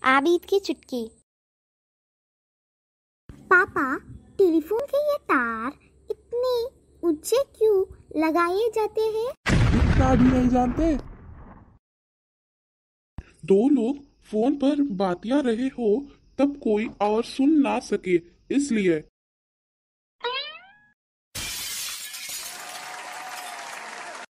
आबिद की चुटकी। पापा, टेलीफोन के ये तार इतने ऊंचे क्यों लगाए जाते हैं? इतना भी नहीं जानते? दो लोग फोन पर बातिया रहे हो तब कोई और सुन ना सके, इसलिए।